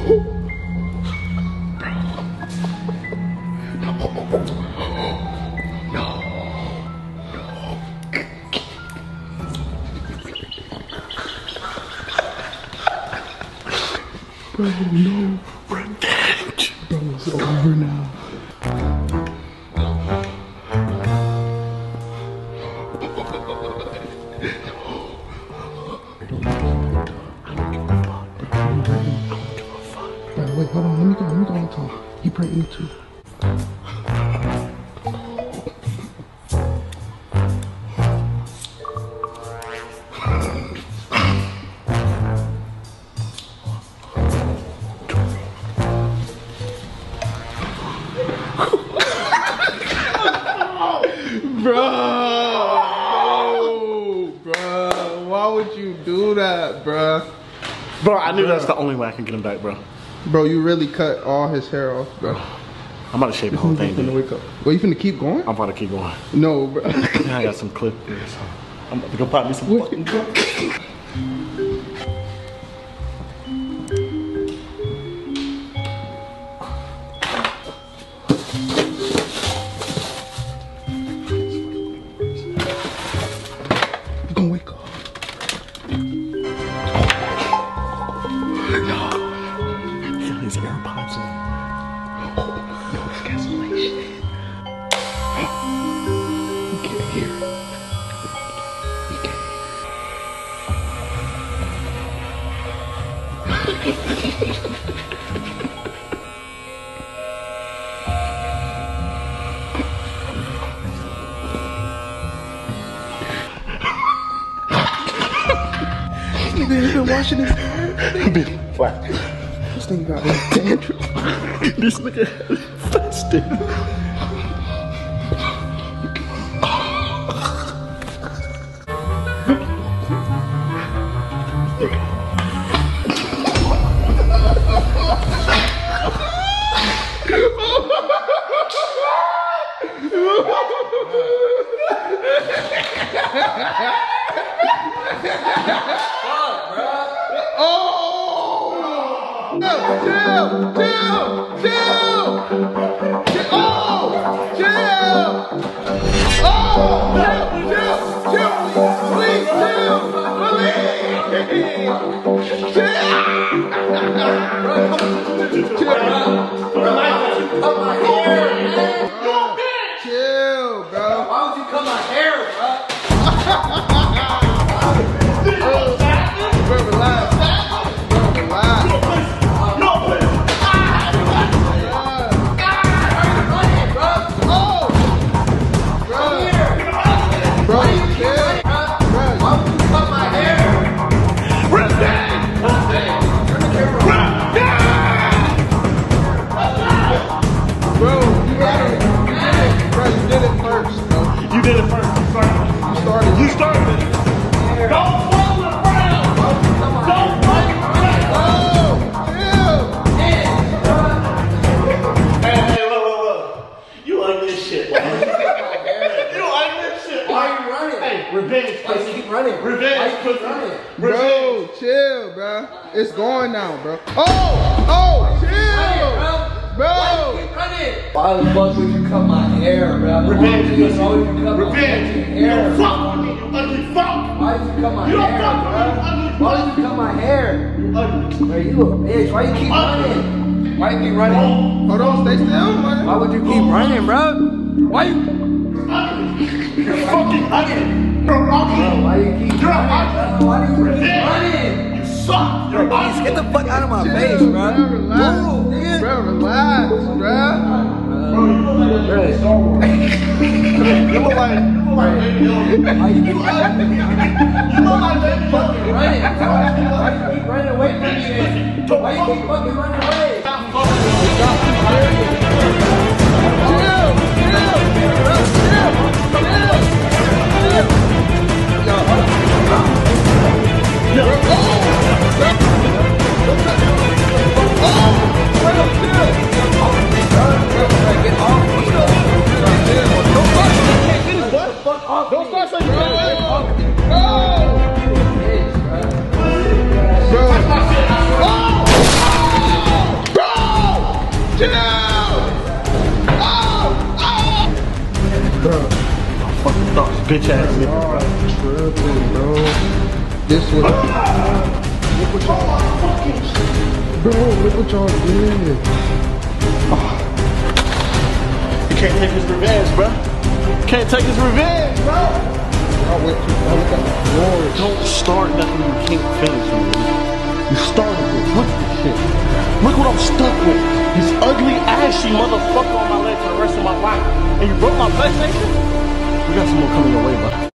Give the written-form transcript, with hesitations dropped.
Bro, no. Revenge. Bro, it's over now. Bro, wait, hold on. Let me go and talk. He pranked me too. Bro, why would you do that, bro? Bro, I knew that's the only way I can get him back, bro. Bro, you really cut all his hair off, bro. I'm about to shave the whole thing, dude. Wake up. Well, you finna keep going? I'm about to keep going. No, bro. I got some clip here, so I'm about to go pop me some fucking drunk. You gonna wake up. His AirPods in. No, it's cancellation. You can't hear it. You can't. This nigga ain't been washing his hair. Big flat. This nigga got like dandruff. This nigga fasted. Chill, bro. Why would you cut my hair, bro? Bro, relax. Bro, relax. You did it first. You started it. Don't fall the ground. Don't fight the ground. Hey, look. You like this shit. You don't like this shit. Why are you running? Hey, revenge. Why you keep running? Revenge. Why you keep running? Bro, chill, bro. It's going now, bro. Chill. Bro. Why you keep running? Why the fuck would you cut my hair, bro? Revenge. Why would you cut my Revenge. fucking You hair? don't fuck with me, you ugly fuck. Why did you cut my You don't hair, fuck with me, you bro? ugly Why fuck. did you cut my hair? You ugly. Bro, you a bitch. Why you keep running? Why you keep running? Hold on, stay still, man. Why would you keep running, bro? Why you? You're fucking ugly. You're ugly. Bro, why you keep You're running? ugly. Bro? Why do you keep Revenge. running? You suck. You're Please ugly. get the fuck out of my face, Chill, bro. bro, relax. Move, nigga. Bro, relax, bro. Bro, you look like a Star Wars. You look like Baby Yoda. Why you keep running? You look like Baby Yoda. Running, bro. Why you keep running away from me? Why you keep fucking running away? Stop fucking with me. Don't start saying bro. Bro. Fucking thoughts, bitch ass nigga, bro. Tripping, bro. This was. Look what y'all. Bro, look what y'all did. You can't take his revenge, bro. Can't take his revenge, bro. I went too far. Look at the floor. Don't start nothing you can't finish, man. You started this. Look at this shit. Look what I'm stuck with. This ugly, ashy motherfucker on my leg for the rest of my life. And you broke my PlayStation? We got some more coming your way, bro.